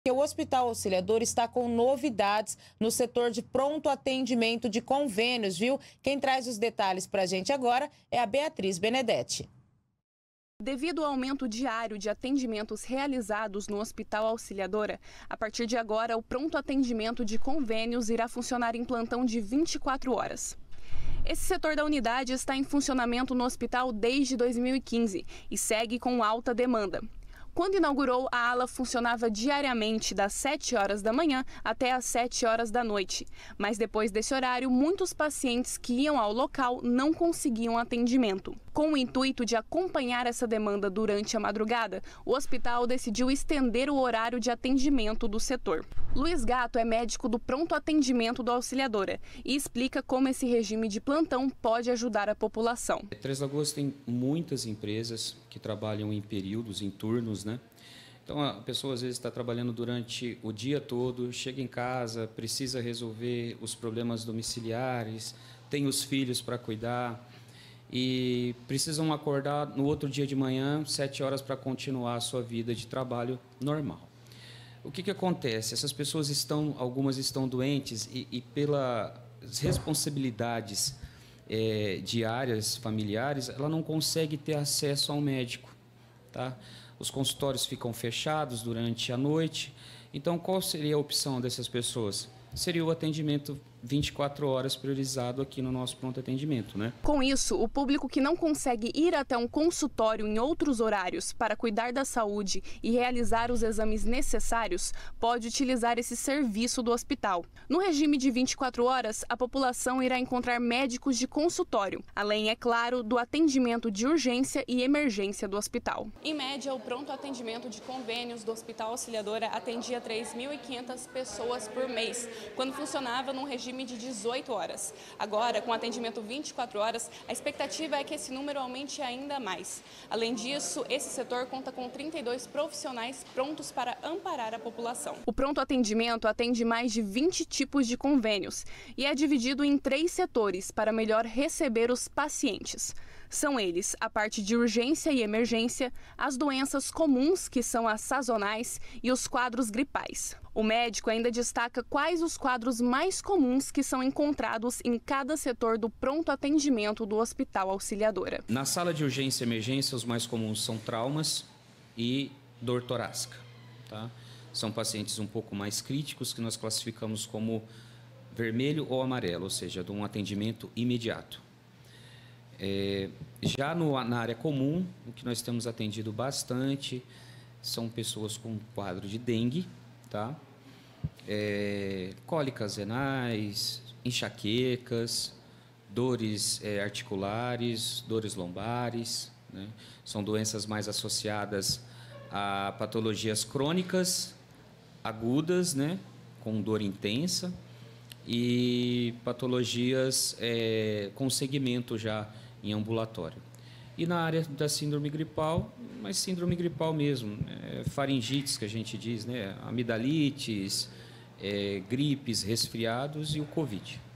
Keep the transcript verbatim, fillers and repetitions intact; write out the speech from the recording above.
O Hospital Auxiliadora está com novidades no setor de pronto atendimento de convênios, viu? Quem traz os detalhes para a gente agora é a Beatriz Benedetti. Devido ao aumento diário de atendimentos realizados no Hospital Auxiliadora, a partir de agora o pronto atendimento de convênios irá funcionar em plantão de vinte e quatro horas. Esse setor da unidade está em funcionamento no hospital desde dois mil e quinze e segue com alta demanda. Quando inaugurou, a ala funcionava diariamente das sete horas da manhã até as sete horas da noite. Mas depois desse horário, muitos pacientes que iam ao local não conseguiam atendimento. Com o intuito de acompanhar essa demanda durante a madrugada, o hospital decidiu estender o horário de atendimento do setor. Luiz Gato é médico do pronto atendimento do Auxiliadora e explica como esse regime de plantão pode ajudar a população. Três Lagoas tem muitas empresas que trabalham em períodos, em turnos, né? Então a pessoa às vezes está trabalhando durante o dia todo, chega em casa, precisa resolver os problemas domiciliares, tem os filhos para cuidar e precisam acordar no outro dia de manhã, sete horas, para continuar a sua vida de trabalho normal. O que que acontece? Essas pessoas estão, algumas estão doentes e, e pelas responsabilidades é, diárias, familiares, ela não consegue ter acesso ao médico, tá? Os consultórios ficam fechados durante a noite. Então, qual seria a opção dessas pessoas? Seria o atendimento vinte e quatro horas priorizado aqui no nosso pronto atendimento, né? Com isso, o público que não consegue ir até um consultório em outros horários para cuidar da saúde e realizar os exames necessários pode utilizar esse serviço do hospital. No regime de vinte e quatro horas, a população irá encontrar médicos de consultório, além, é claro, do atendimento de urgência e emergência do hospital. Em média, o pronto atendimento de convênios do Hospital Auxiliadora atendia três mil e quinhentas pessoas por mês, quando funcionava num regime de dezoito horas. Agora, com atendimento vinte e quatro horas, a expectativa é que esse número aumente ainda mais. Além disso, esse setor conta com trinta e dois profissionais prontos para amparar a população. O pronto atendimento atende mais de vinte tipos de convênios e é dividido em três setores para melhor receber os pacientes. São eles a parte de urgência e emergência, as doenças comuns, que são as sazonais, e os quadros gripais. O médico ainda destaca quais os quadros mais comuns que são encontrados em cada setor do pronto atendimento do Hospital Auxiliadora. Na sala de urgência e emergência, os mais comuns são traumas e dor torácica, tá? São pacientes um pouco mais críticos, que nós classificamos como vermelho ou amarelo, ou seja, de um atendimento imediato. É, já no, na área comum, o que nós temos atendido bastante são pessoas com quadro de dengue, tá? É, cólicas renais, enxaquecas, dores é, articulares, dores lombares, né? São doenças mais associadas a patologias crônicas, agudas, né? Com dor intensa, e patologias é, com segmento já em ambulatório. E na área da síndrome gripal, mas síndrome gripal mesmo, é, faringites que a gente diz, né? Amidalites, é, gripes, resfriados e o Covid.